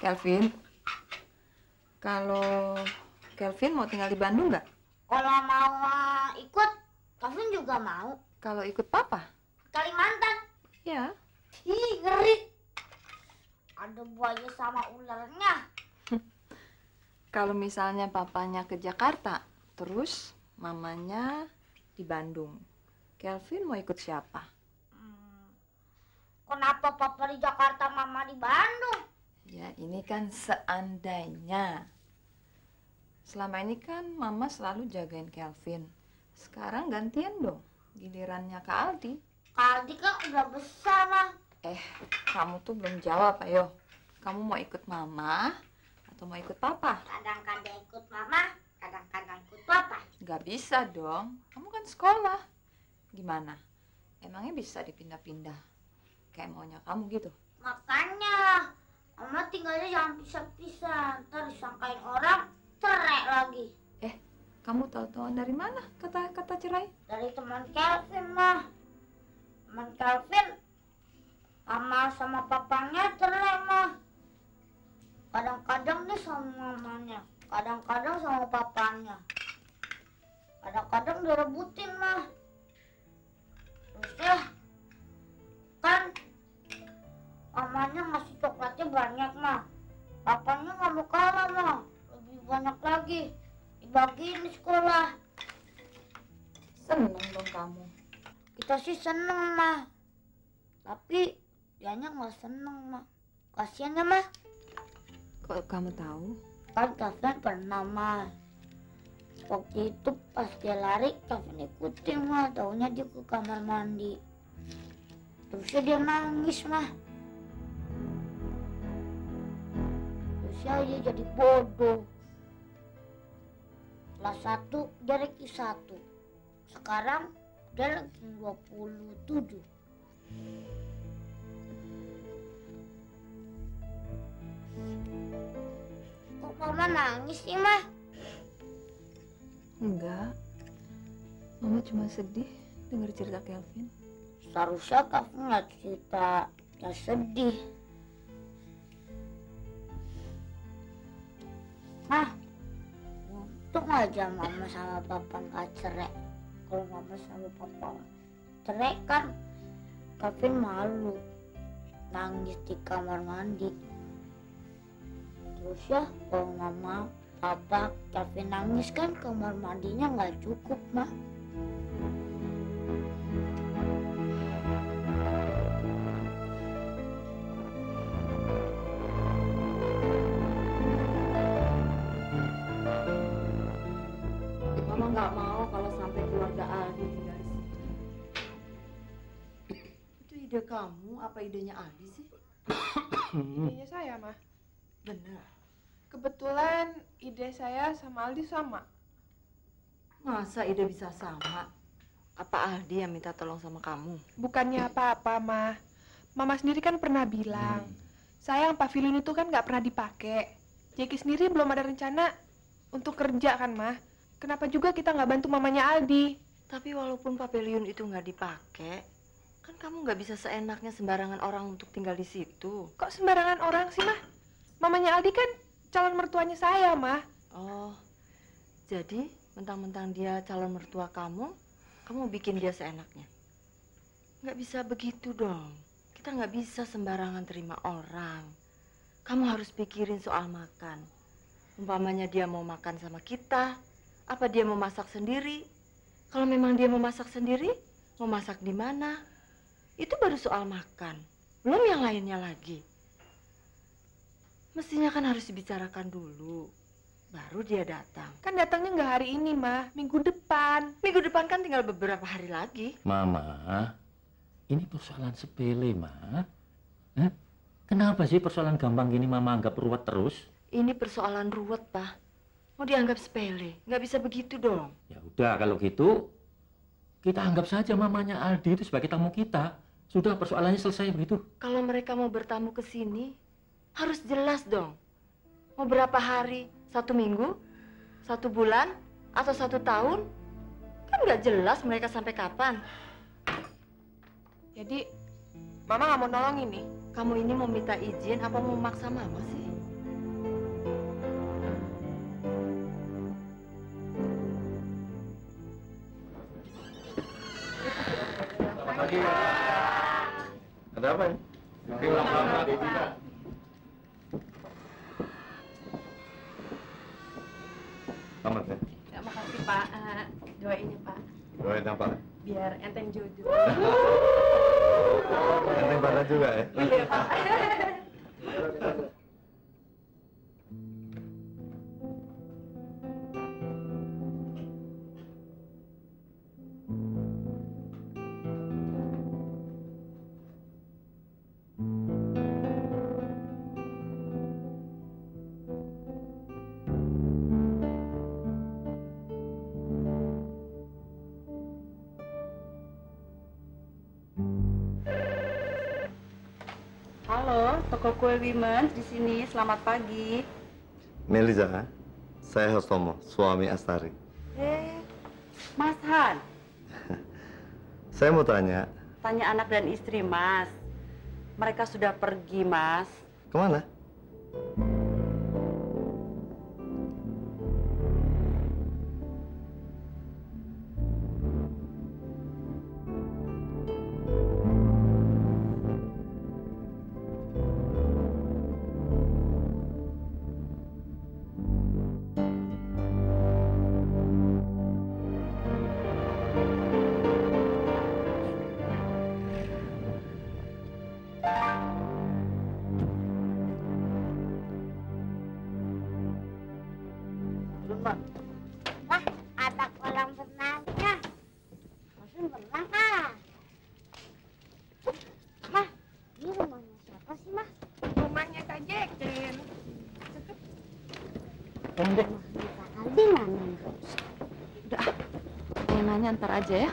Kelvin, kalau Kelvin mau tinggal di Bandung nggak? Kalau mau ikut, Kevin juga mau. Kalau ikut papa? Kalimantan. Ya. Ih, ngeri. Ada buaya sama ularnya. Kalau misalnya papanya ke Jakarta, terus mamanya di Bandung, Kelvin mau ikut siapa? Kenapa papa di Jakarta, mama di Bandung? Ya, ini kan seandainya. Selama ini kan mama selalu jagain Kelvin. Sekarang gantian dong, gilirannya Kak Aldi. Kak Aldi kan udah besar, mah. Kamu tuh belum jawab, ayo. Kamu mau ikut mama atau mau ikut papa? Kadang-kadang ikut mama, kadang-kadang ikut papa. Gak bisa dong, kamu kan sekolah. Gimana? Emangnya bisa dipindah-pindah? Kayak maunya kamu gitu? Makanya, mama tinggalnya jangan pisah-pisah. Ntar disangkain orang, cerai lagi. Kamu tahu-tahu dari mana kata-kata cerai? Dari teman Kelvin, mah. Teman Kelvin, mama sama papanya cerai, mah. Kadang-kadang nih sama mamanya, kadang-kadang sama papanya. Kadang-kadang direbutin, mah. Terus ya, kan mamanya ngasih coklatnya banyak, mah. Papanya nggak mau kalah, mah. Lebih banyak lagi. Dibagiin di sekolah. Seneng dong kamu. Kita sih seneng, mah. Tapi dianya nggak seneng, mah. Kasian ya, mah. Kok kamu tahu? Kan Kevin pernah, mah. Waktu itu pas dia lari, Kevin ikutin, mah. Taunya dia ke kamar mandi. Terusnya dia nangis, mah. Terusnya dia jadi bodoh. Kelas 1 dia ranking 1. Sekarang dia ranking 27. Kok mama nangis sih, mah? Enggak. Mama cuma sedih dengar cerita Kelvin. Seharusnya Kevin nggak cerita, ya sedih. Mah, untung aja mama sama papa nggak cerai. Kalau mama sama papa cerai kan Kevin malu, nangis di kamar mandi. Terus ya kalau mama, papa, Kevin nangis kan kamar mandinya nggak cukup, mah. Mama nggak mau kalau sampai keluarga Aldi tinggal di sini. Itu ide kamu, apa idenya Aldi sih? Idenya saya, mah. Benar. Kebetulan ide saya sama Aldi sama. Masa ide bisa sama? Apa Aldi yang minta tolong sama kamu? Bukannya apa-apa, mah. Mama sendiri kan pernah bilang, sayang pavilion itu kan nggak pernah dipakai. Jeki sendiri belum ada rencana untuk kerja kan, mah. Kenapa juga kita nggak bantu mamanya Aldi? Tapi walaupun pavilion itu nggak dipakai, kan kamu nggak bisa seenaknya sembarangan orang untuk tinggal di situ. Kok sembarangan orang sih, mah? Mamanya Aldi kan calon mertuanya saya, mah. Oh, jadi mentang-mentang dia calon mertua kamu bikin dia seenaknya. Nggak bisa begitu dong. Kita nggak bisa sembarangan terima orang. Kamu harus pikirin soal makan. Umpamanya dia mau makan sama kita, apa dia mau masak sendiri? Kalau memang dia mau masak sendiri, mau masak di mana? Itu baru soal makan. Belum yang lainnya lagi. Mestinya kan harus dibicarakan dulu. Baru dia datang. Kan datangnya nggak hari ini, mah. Minggu depan. Minggu depan kan tinggal beberapa hari lagi. Mama, ini persoalan sepele, Ma. Kenapa sih persoalan gampang gini Mama anggap ruwet terus? Ini persoalan ruwet, Pak. Mau dianggap sepele. Nggak bisa begitu dong. Ya udah, kalau gitu kita anggap saja mamanya Aldi itu sebagai tamu kita. Sudah, persoalannya selesai begitu. Kalau mereka mau bertamu ke sini, harus jelas dong. Mau berapa hari? 1 minggu? 1 bulan? Atau 1 tahun? Kan nggak jelas mereka sampai kapan. Jadi, Mama nggak mau nolongin nih. Kamu ini mau minta izin apa mau maksa Mama sih? Pagi. Ada apa ya? Selamat ya. Ya, makasih Pak. Doain ya Pak. Doain apa? Biar enteng jodoh. Enteng pada juga ya. Iya Pak. Halo, toko kue Wimens di sini. Selamat pagi. Meliza, saya Hostomo, suami Astari. Mas Han, Saya mau tanya, tanya anak dan istri Mas. Mereka sudah pergi, Mas. kemana? Wah, ada kolam renangnya. Maksudnya berenang kah? Mah, ini rumahnya siapa sih, Mah? Rumahnya Kak Jekin. Rumahnya Kak Aldi mana? Udah, mau nanya ntar aja ya.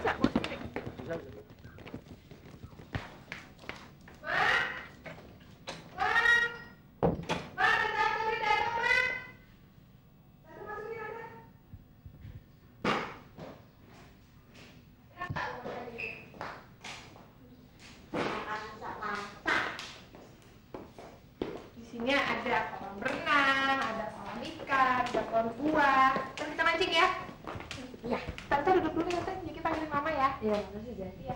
Di sini ada kolam renang, ada kolam ikan, ada kolam buah. Ntar kita mancing ya? Iya. Tante duduk dulu ya, Tante. Jadi panggil Mama ya. Iya, makasih Jan. Iya.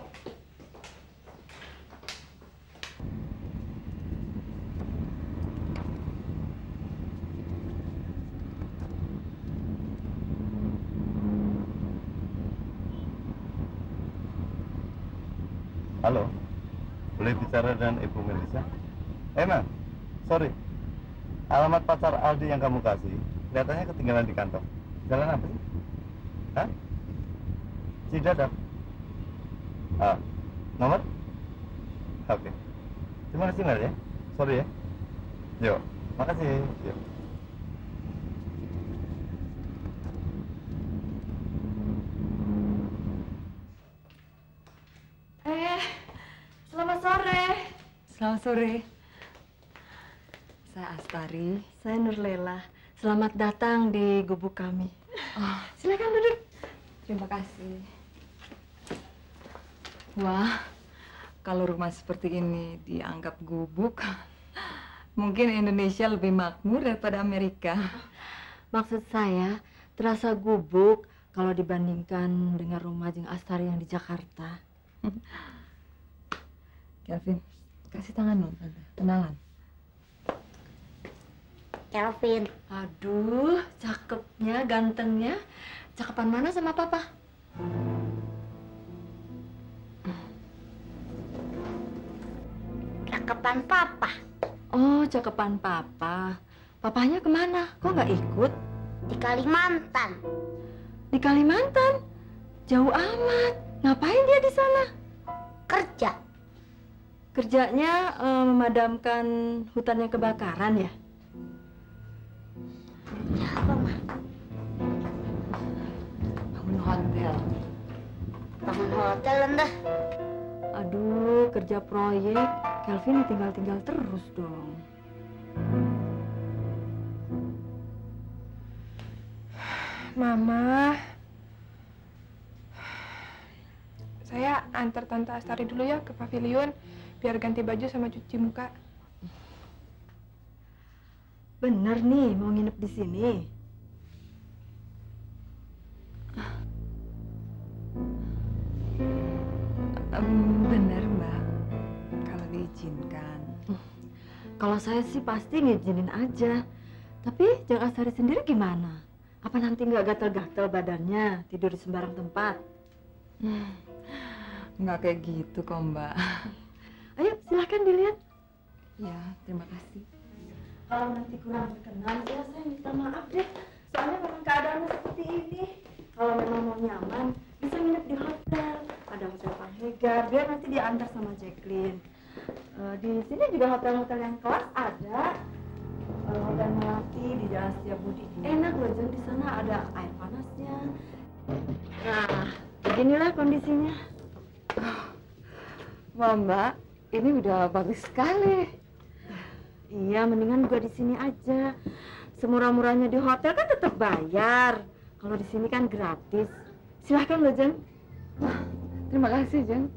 Halo, boleh bicara dengan Ibu Melisa? Emang, sorry. Alamat pacar Aldi yang kamu kasih, kelihatannya ketinggalan di kantor. Jalan apa sih? Hah? Cidadak? Ah, nomor? Oke. Terima kasih, Nel ya. Sorry ya. Yuk, makasih. Yuk. Selamat sore. Selamat sore. Saya Astari. Saya Nurlela. Selamat datang di gubuk kami. Oh, Silakan duduk. terima kasih. Wah, kalau rumah seperti ini dianggap gubuk, mungkin Indonesia lebih makmur daripada Amerika. Maksud saya, terasa gubuk kalau dibandingkan dengan rumah Jeng Astari yang di Jakarta. Kelvin, kasih tangan dong, Tante. Kenalan. Kelvin. Aduh, cakepnya, gantengnya. Cakepan mana sama Papa? Cakepan Papa. Oh, cakepan Papa. Papanya kemana? Kok nggak ikut? Di Kalimantan. Di Kalimantan? Jauh amat. Ngapain dia di sana? Kerja. Kerjanya memadamkan hutan yang kebakaran ya? Ya apa, Mah? Bangun hotel. Bangun hotel, Tante. Aduh, kerja proyek. Kelvin tinggal-tinggal terus dong. Mama. Saya antar Tante Astari dulu ya ke pavilion biar ganti baju sama cuci muka. Bener nih, mau nginep di sini. mengizinkan. Kalau saya sih pasti ngizinin aja. Tapi Jeng Astari sendiri gimana? Apa nanti nggak gatel-gatel badannya, tidur di sembarang tempat? Nggak kayak gitu kok, Mbak. Ayo, silahkan dilihat. Ya, terima kasih. Kalau nanti kurang berkenan, ya saya minta maaf deh. Soalnya memang keadaannya seperti ini. Kalau memang mau nyaman, bisa nginep di hotel. Ada hotel Panhegar, biar nanti diantar sama Jacqueline. Di sini juga hotel-hotel yang kelas ada. Hotel Melati di Jalan Setiabudi. Enak loh, Jeng. Di sana ada air panasnya. Nah, beginilah kondisinya. Wah, Mbak, ini udah bagus sekali. Iya, mendingan juga di sini aja. Semurah-murahnya di hotel kan tetap bayar. Kalau di sini kan gratis. Silahkan loh, Jeng. Terima kasih, Jeng.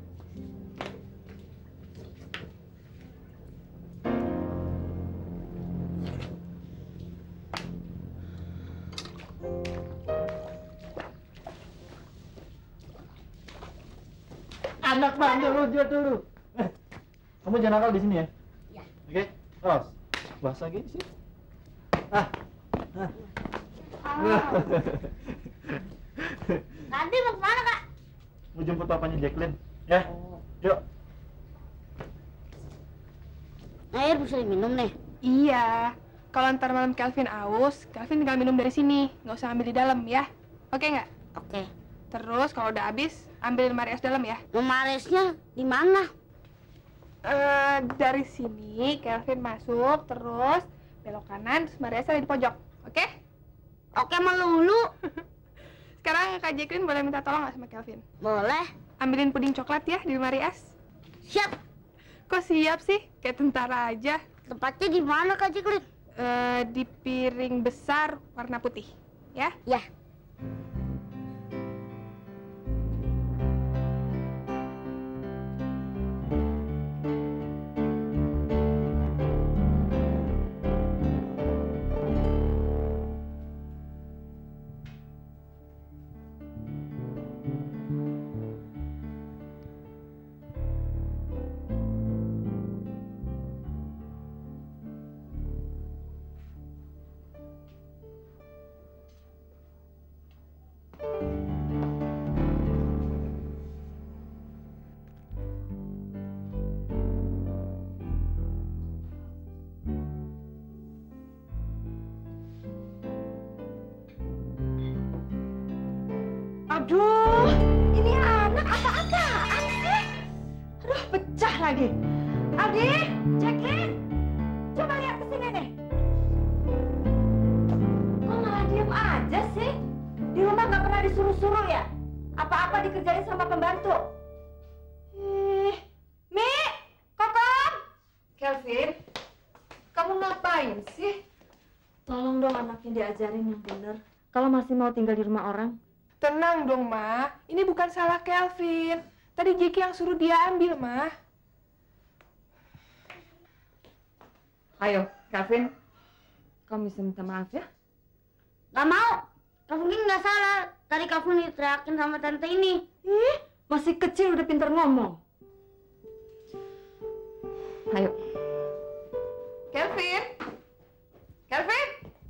Anak bandel dulu. Kamu jangan nakal di sini ya. Ya. Oke, terus. Bahasa lagi sih. Tadi mau kemana, Kak? Mau jemput papanya Jacqueline. Ya. Yuk. Air bisa diminum nih. Iya. Kalau ntar malam Kelvin aus, Kelvin tinggal minum dari sini. Nggak usah ambil di dalam ya. Oke nggak? Oke. Terus kalau udah habis, ambil lemari es dalam ya. Lemarinya di mana? Dari sini Kelvin masuk, terus belok kanan, terus lemari esnya ada di pojok. Oke? Oke, melulu. Sekarang Kak Jacqueline boleh minta tolong nggak sama Kelvin? Boleh. Ambilin puding coklat ya di lemari es. Siap. Kok siap sih? Kayak tentara aja. Tempatnya di mana, Kak Jacqueline? Di piring besar warna putih. Ya? Ya. Aduh, ini anak apa-apaan sih? Aduh, pecah lagi. Adi, Jacqueline, coba lihat ke sini nih. Kok malah diem aja sih? Di rumah nggak pernah disuruh-suruh ya? Apa-apa dikerjain sama pembantu. Mi, Kokom. Kelvin, kamu ngapain sih? Tolong dong anaknya diajarin yang bener. Kalau masih mau tinggal di rumah orang. Tenang dong, Ma. Ini bukan salah Kelvin. Tadi Jackie yang suruh dia ambil, Ma. Ayo, Kelvin, kamu bisa minta maaf ya? Gak mau. Kak Fungi nggak salah. Tadi Kak Fungi teriakin sama tante ini. Ih, masih kecil udah pinter ngomong. Ayo. Kelvin! Kelvin!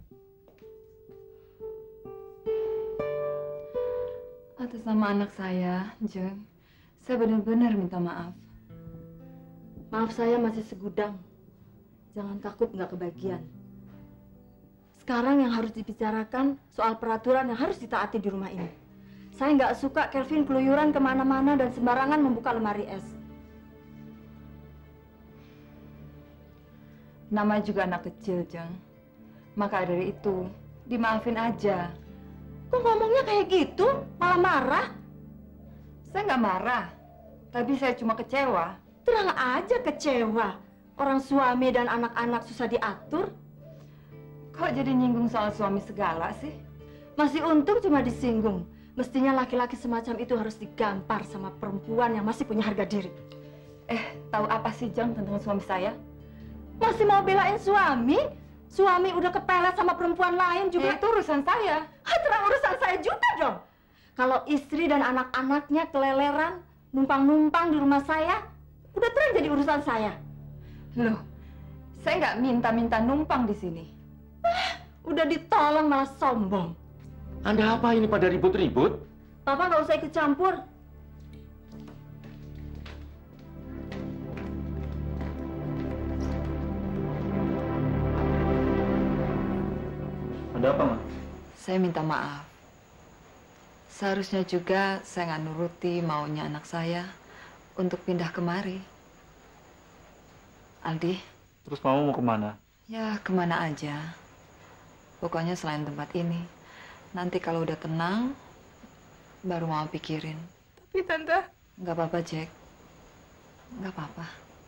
Atas nama anak saya, Jeng, saya benar-benar minta maaf. Maaf saya masih segudang. Jangan takut nggak kebagian. Sekarang yang harus dibicarakan soal peraturan yang harus ditaati di rumah ini. Saya nggak suka Kelvin keluyuran kemana-mana dan sembarangan membuka lemari es. Nama juga anak kecil, Jeng. Maka dari itu, dimaafin aja. Kok ngomongnya kayak gitu? Malah marah? Saya nggak marah, tapi saya cuma kecewa. Terang aja kecewa. Orang suami dan anak-anak susah diatur. Kok jadi nyinggung soal suami segala sih? Masih untung cuma disinggung. Mestinya laki-laki semacam itu harus digampar sama perempuan yang masih punya harga diri. Tahu apa sih, Jeng, tentang suami saya? Masih mau belain suami? Suami udah kepelet sama perempuan lain juga. Itu urusan saya. Terang urusan saya juga dong. Kalau istri dan anak-anaknya keleleran, numpang-numpang di rumah saya, Udah terang jadi urusan saya. Loh, saya nggak minta-minta numpang di sini. Udah ditolong malah sombong. Anda apa ini pada ribut-ribut? Papa nggak usah ikut campur. Ada apa, Ma? Saya minta maaf. Seharusnya juga saya nggak nuruti maunya anak saya untuk pindah kemari. Aldi, Terus Mama mau kemana? ya kemana aja. Pokoknya selain tempat ini. Nanti kalau udah tenang, baru mau pikirin. Tapi Tante, Nggak apa-apa, Jack. Nggak apa-apa.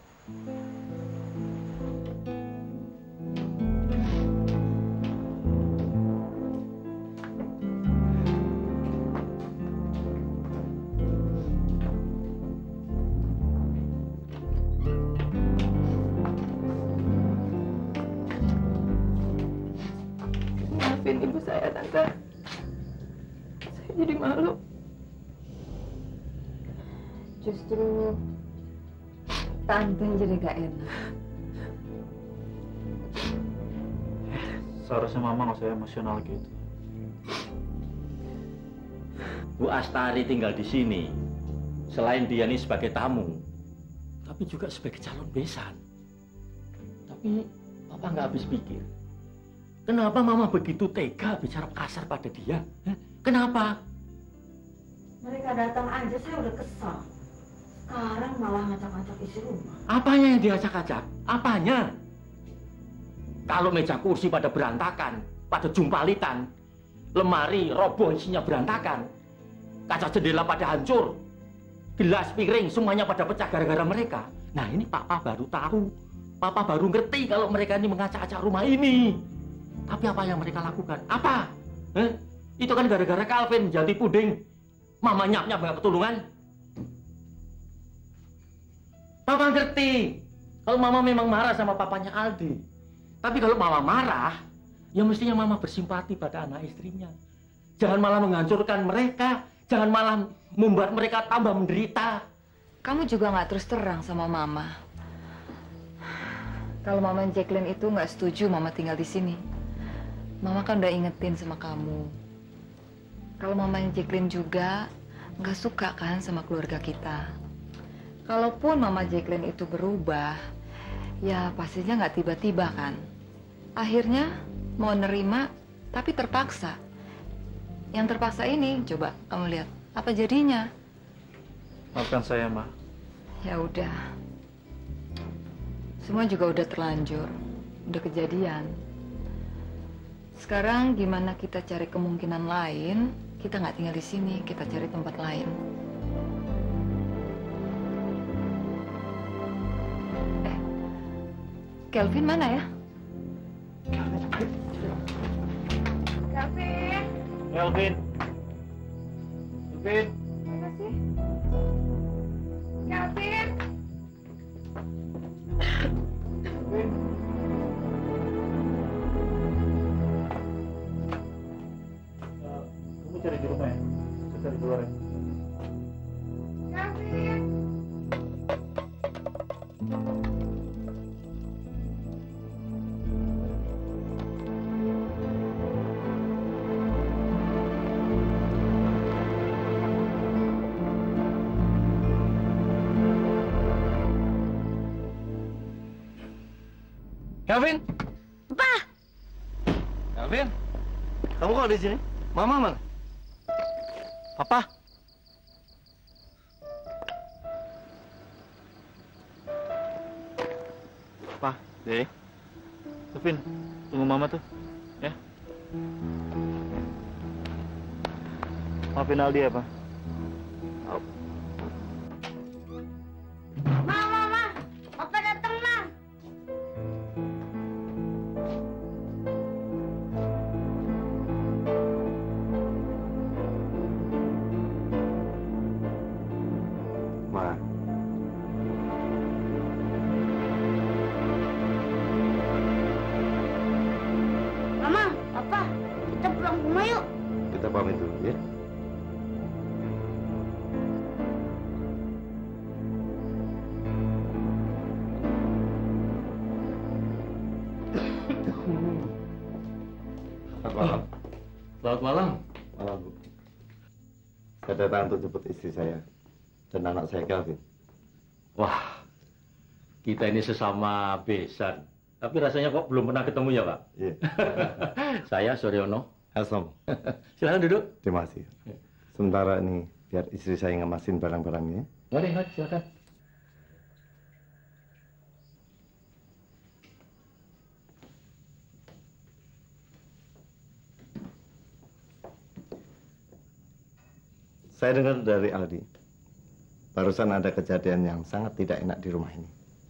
maafin ibu saya, Tante. Saya jadi malu. Justru Tante jadi gak enak. Seharusnya Mama nggak usah emosional gitu. Bu Astari tinggal di sini. Selain dia ini sebagai tamu, tapi juga sebagai calon besan. Tapi Papa nggak habis pikir. Kenapa Mama begitu tega bicara kasar pada dia? Hah? Kenapa? Mereka datang aja saya udah kesal. Sekarang malah ngacak-ngacak isi rumah. Apanya yang diacak-acak? Apanya? Kalau meja kursi pada berantakan, pada jumpalitan, lemari roboh isinya berantakan, kaca jendela pada hancur, gelas piring semuanya pada pecah gara-gara mereka. Nah ini Papa baru tahu, Papa baru ngerti kalau mereka ini mengacak-acak rumah ini. Tapi apa yang mereka lakukan? Apa? Itu kan gara-gara Calvin jadi puding. Mama nyap-nyap nggak ketulungan. Papa ngerti kalau Mama memang marah sama papanya Aldi. Tapi kalau Mama marah, ya mestinya Mama bersimpati pada anak istrinya. Jangan malah menghancurkan mereka. Jangan malah membuat mereka tambah menderita. Kamu juga nggak terus terang sama Mama. Kalau Mama Jacqueline itu nggak setuju Mama tinggal di sini. Mama kan udah ingetin sama kamu. Kalau Mama Jacqueline juga nggak suka kan sama keluarga kita. Kalaupun Mama Jacqueline itu berubah, ya pastinya nggak tiba-tiba kan. Akhirnya mau nerima, tapi terpaksa. Yang terpaksa ini, coba kamu lihat, apa jadinya? Maafkan saya, Ma. Ya udah. Semua juga udah terlanjur, udah kejadian. Sekarang gimana kita cari kemungkinan lain? Kita nggak tinggal di sini, kita cari tempat lain. Kelvin mana ya? Kelvin. Kelvin. Kelvin. Mana sih? Kelvin. Kelvin. Kamu cari di rumah ya? Saya cari di luar ya? Kelvin. Calvin? Apa? Calvin? Kamu kok di sini? Mama mana? Papa? Pak, Dek. Kelvin, tunggu Mama tuh. Ya. Maafin Aldi ya, Pak. Ma, Papa datang, Ma. Ma. Mama, Papa, kita pulang rumah yuk. Kita pamit dulu ya. Malam. Selamat malam. Malam, Bu. Saya datang untuk jemput istri saya dan anak saya, Kelvin. Wah, kita ini sesama besan. Tapi rasanya kok belum pernah ketemu ya, Pak? Iya. Saya Suryono. Assalamualaikum. Silakan duduk. Terima kasih. Sementara ini biar istri saya ngemasin barang-barangnya. Mari, silakan. Saya dengar dari Aldi, barusan ada kejadian yang sangat tidak enak di rumah ini.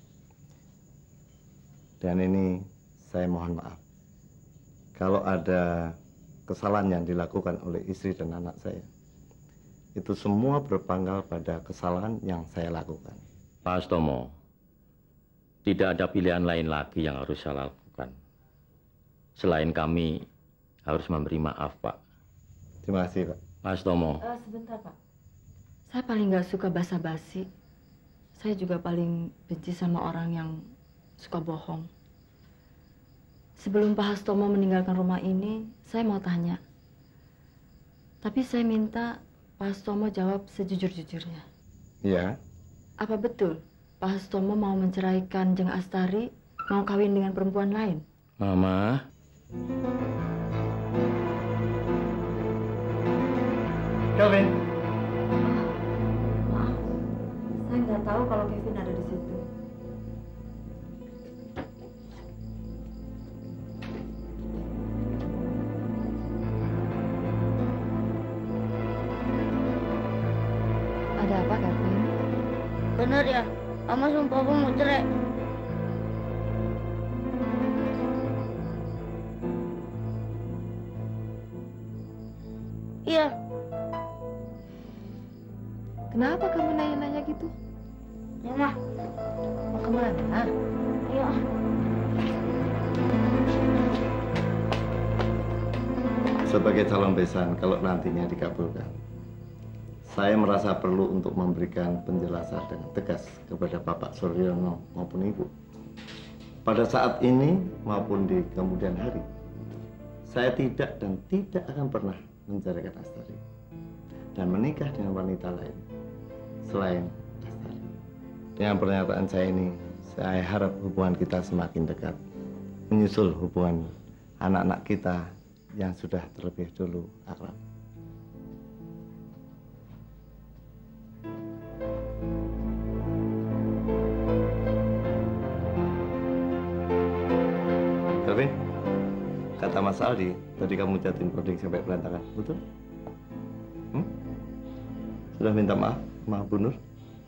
Dan ini saya mohon maaf. Kalau ada kesalahan yang dilakukan oleh istri dan anak saya, itu semua berpangkal pada kesalahan yang saya lakukan. Pak Astomo, tidak ada pilihan lain lagi yang harus saya lakukan. Selain kami harus memberi maaf, Pak. Terima kasih, Pak. Pak Astomo. Sebentar, Pak. Saya paling nggak suka basa-basi. Saya juga paling benci sama orang yang suka bohong. Sebelum Pak Hastomo meninggalkan rumah ini, saya mau tanya. Tapi saya minta Pak Hastomo jawab sejujur-jujurnya. Iya. Apa betul Pak Hastomo mau menceraikan Jeng Astari, mau kawin dengan perempuan lain? Mama. Kelvin. Maaf, saya nggak tahu kalau Kevin ada di situ. Ada apa, Kevin? Bener ya, Mama sama Papa mau cerai. Iya, Kenapa kamu nanya-nanya gitu? ya Mah. Mau kemana? Iya. Sebagai calon besan, kalau nantinya dikabulkan, saya merasa perlu untuk memberikan penjelasan dengan tegas kepada Bapak Suryono maupun Ibu. Pada saat ini maupun di kemudian hari, saya tidak dan tidak akan pernah menceraikan Astari dan menikah dengan wanita lain selain Astari. Dengan pernyataan saya ini, saya harap hubungan kita semakin dekat, menyusul hubungan anak-anak kita yang sudah terlebih dulu akrab. Kelvin, kata Mas Aldi, tadi kamu jatuhin coding sampai berantakan, betul? Sudah minta maaf sama Bu Nur?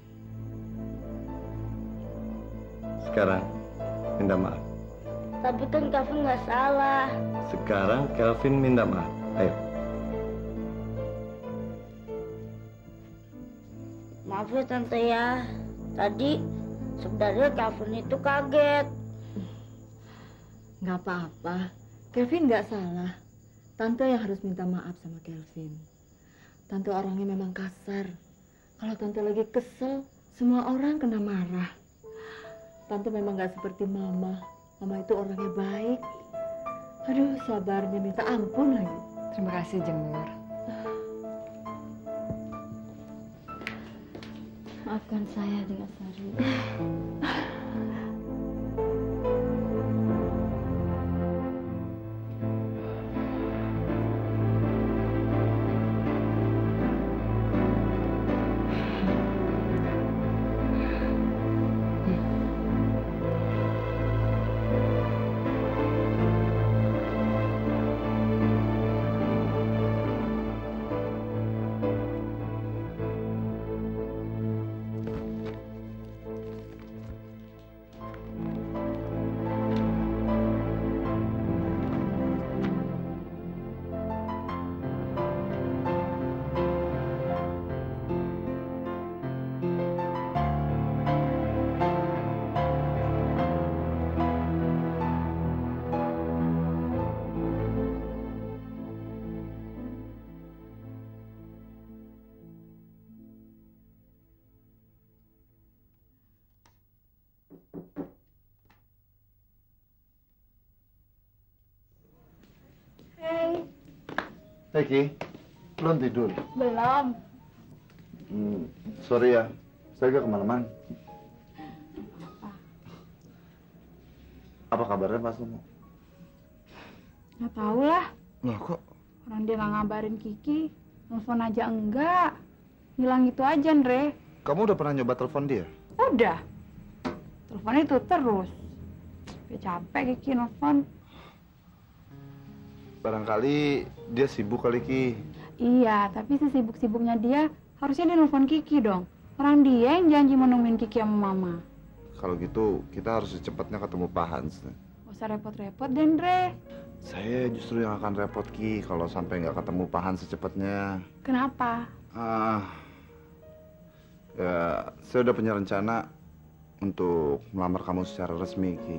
Sekarang minta maaf. Tapi kan Kevin nggak salah. Sekarang Kelvin minta maaf. Ayo. Maaf ya Tante ya. Tadi sebenarnya Kevin itu kaget. Nggak apa-apa. Kevin nggak salah. Tante yang harus minta maaf sama Kelvin. Tante orangnya memang kasar. Kalau Tante lagi kesel, semua orang kena marah. Tante memang nggak seperti Mama. Mama itu orangnya baik. Aduh, sabarnya minta ampun lagi. Terima kasih, Jemur. Maafkan saya dengan Sari. Ki, belum tidur? Belum. Sorry ya, saya gak kemalaman. Apa kabarnya Pak Sumo? Nggak tahu lah. Loh kok? Orang dia nggak ngabarin Kiki. Telepon aja enggak. Hilang gitu aja, Andre. Kamu udah pernah nyoba telepon dia? Udah. Teleponnya itu terus. Ya capek Kiki nelfon. Barangkali dia sibuk kali, Ki. Iya, tapi sesibuk-sibuknya dia, harusnya dia nelfon Kiki dong. Orang dia yang janji mau nemuin Kiki sama Mama. Kalau gitu, kita harus secepatnya ketemu Pak Hans. Gak usah repot-repot, Dendre. Saya justru yang akan repot, Ki, kalau sampai nggak ketemu Pak Hans secepatnya. Kenapa? Ya, saya udah punya rencana untuk melamar kamu secara resmi, Ki.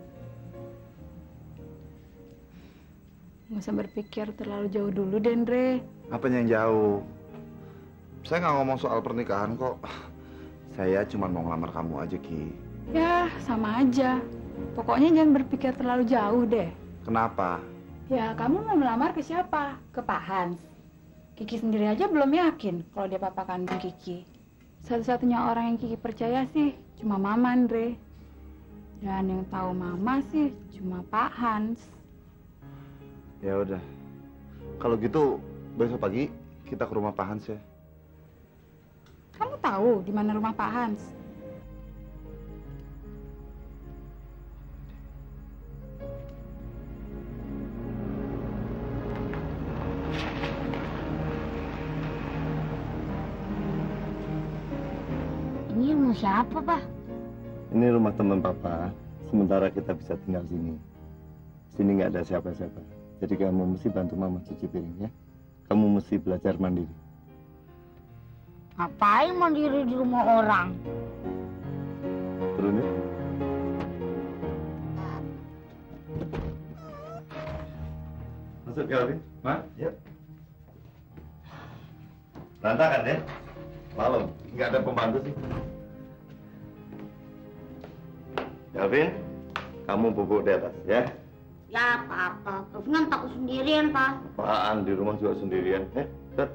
Gak usah berpikir terlalu jauh dulu, Dendre. Apanya yang jauh? Saya nggak ngomong soal pernikahan kok. Saya cuma mau ngelamar kamu aja, Ki. Ya, sama aja. Pokoknya jangan berpikir terlalu jauh deh. Kenapa? Ya, kamu mau melamar ke siapa? Ke Pak Hans. Kiki sendiri aja belum yakin kalau dia papa kandung Kiki. Satu-satunya orang yang Kiki percaya sih cuma Mama, Andre. Dan yang tahu Mama sih cuma Pak Hans. Ya udah. Kalau gitu, besok pagi kita ke rumah Pak Hans ya. Kamu tahu di mana rumah Pak Hans? Ini rumah siapa, Pak? Ini rumah teman Papa. Sementara kita bisa tinggal sini. Sini nggak ada siapa-siapa. Jadi kamu mesti bantu Mama cuci piring ya. Kamu mesti belajar mandiri. Ngapain mandiri di rumah orang? Turun ya. Masuk Kelvin. Ma? Yuk. Berantakan ya? Malam. Nggak ada pembantu sih. Kelvin, kamu bubuk di atas ya. Ya, Papa. Kevin kan takut sendirian, Pak. Apaan di rumah juga sendirian? Set.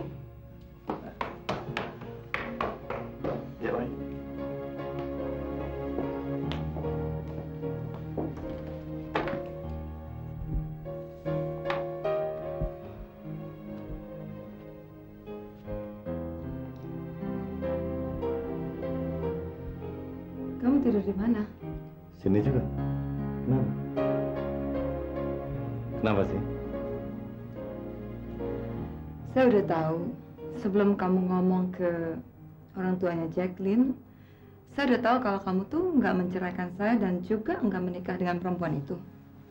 Ya, Pak. Kamu tidur di mana? Sini juga. Kenapa? Kenapa sih? Saya udah tahu, sebelum kamu ngomong ke orang tuanya Jacqueline, saya udah tahu kalau kamu tuh nggak menceraikan saya dan juga nggak menikah dengan perempuan itu.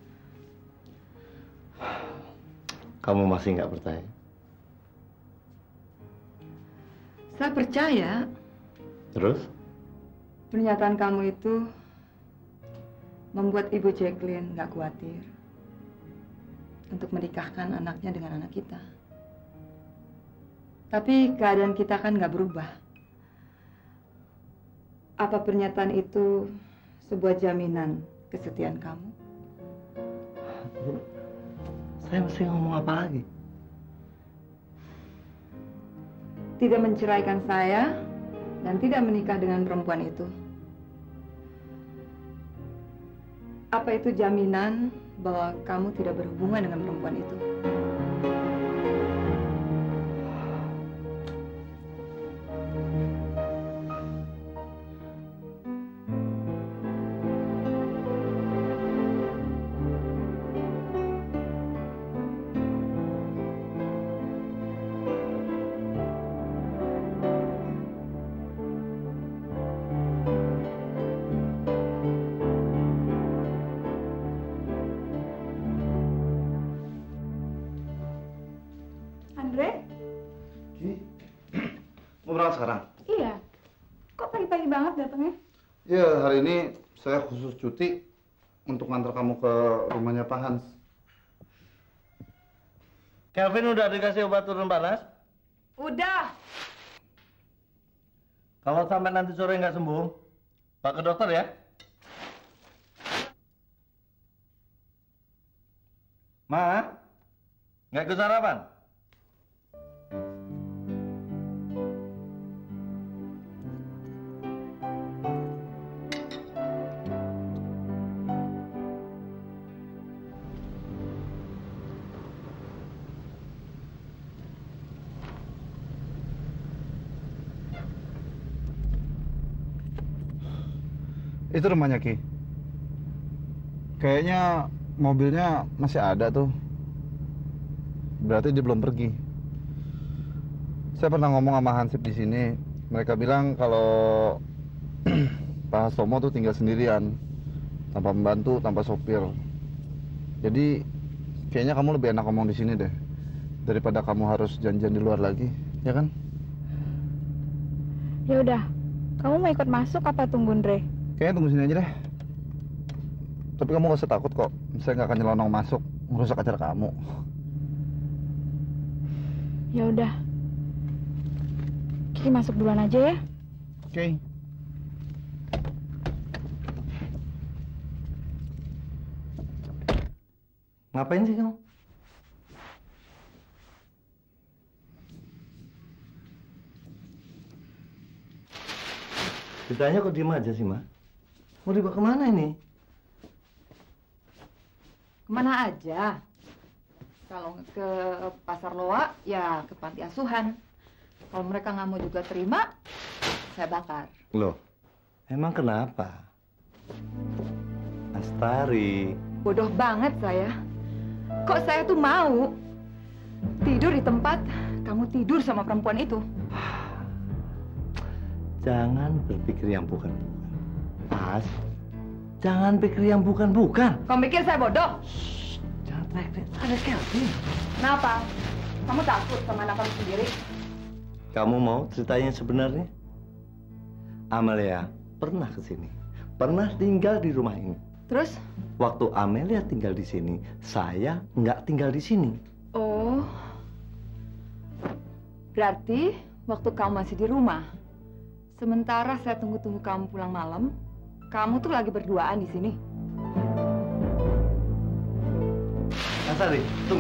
Kamu masih nggak percaya? Saya percaya Terus? pernyataan kamu itu membuat Ibu Jacqueline nggak khawatir untuk menikahkan anaknya dengan anak kita. Tapi keadaan kita kan nggak berubah. Apa pernyataan itu sebuah jaminan kesetiaan kamu? Saya mesti ngomong apa lagi? Tidak menceraikan saya dan tidak menikah dengan perempuan itu. Apa itu jaminan bahwa kamu tidak berhubungan dengan perempuan itu? Andre? Mau berangkat sekarang? Iya. Kok pagi-pagi banget datangnya? Ya, hari ini saya khusus cuti untuk ngantar kamu ke rumahnya Pak Hans. Kelvin udah dikasih obat turun panas? Udah. Kalau sampai nanti sore nggak sembuh, Pak ke dokter ya. Ma, Nggak ikut sarapan? Itu rumahnya Ki. Kayaknya mobilnya masih ada tuh. Berarti dia belum pergi. Saya pernah ngomong sama Hansip di sini. Mereka bilang kalau Pak Hastomo tuh tinggal sendirian, tanpa pembantu, tanpa sopir. Jadi kayaknya kamu lebih enak ngomong di sini deh, daripada kamu harus janjian di luar lagi, ya kan? Ya udah, kamu mau ikut masuk apa tunggu Andre? Kayaknya tunggu sini aja deh. Tapi kamu gak usah takut kok. Saya nggak akan nyelonong masuk merusak acara kamu. Ya udah, Kiki masuk duluan aja ya. Oke. Ngapain sih kamu? Ditanya kok diem aja sih, Ma? Mau dibawa kemana ini? Kemana aja? Kalau ke Pasar Loa, ya ke panti asuhan. Kalau mereka nggak mau juga terima, saya bakar. Loh, emang kenapa? Astari. Bodoh banget saya. Kok saya tuh mau tidur di tempat kamu tidur sama perempuan itu? Jangan berpikir yang bukan-bukan. Mas, jangan pikir yang bukan-bukan. Kamu pikir saya bodoh? Jangan teriak-teriak. Ada Kelvin. Kenapa? Kamu takut sama anak kamu sendiri? Kamu mau ceritanya sebenarnya? Amelia pernah ke sini. Pernah tinggal di rumah ini. Terus? Waktu Amelia tinggal di sini, saya nggak tinggal di sini. Oh. Berarti waktu kamu masih di rumah. Sementara saya tunggu-tunggu kamu pulang malam, kamu tuh lagi berduaan di sini. Astari, tunggu.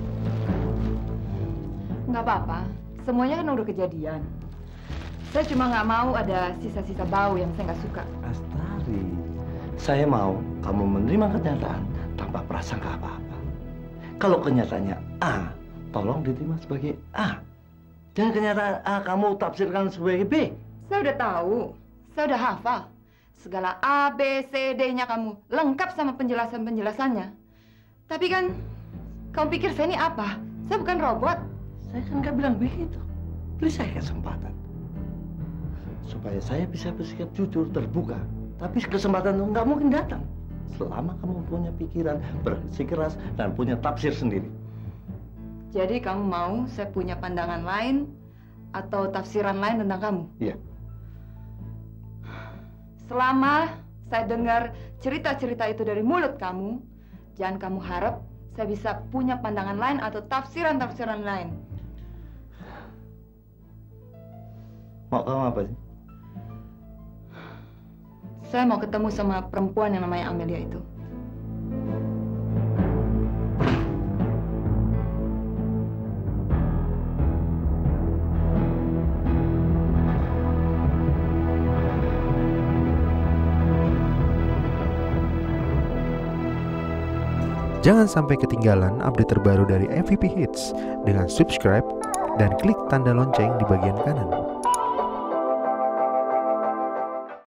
Nggak apa-apa. Semuanya kan udah kejadian. Saya cuma nggak mau ada sisa-sisa bau yang saya nggak suka. Astari, saya mau kamu menerima kenyataan tanpa prasangka apa-apa. Kalau kenyataannya A, tolong diterima sebagai A. Jangan kenyataan A kamu tafsirkan sebagai B. Saya udah tahu. Saya udah hafal. Segala A, B, C, D-nya kamu lengkap sama penjelasan-penjelasannya. Tapi kan, kamu pikir saya ini apa? Saya bukan robot. Saya kan nggak bilang begitu. Beri saya kesempatan. Supaya saya bisa bersikap jujur, terbuka. Tapi kesempatan itu nggak mungkin datang. Selama kamu punya pikiran, bersikeras, dan punya tafsir sendiri. Jadi kamu mau saya punya pandangan lain atau tafsiran lain tentang kamu? Iya. Selama saya dengar cerita-cerita itu dari mulut kamu, jangan kamu harap saya bisa punya pandangan lain atau tafsiran-tafsiran lain. Mau kamu apa sih? Saya mau ketemu sama perempuan yang namanya Amelia itu. Jangan sampai ketinggalan update terbaru dari MVP Hits dengan subscribe dan klik tanda lonceng di bagian kanan.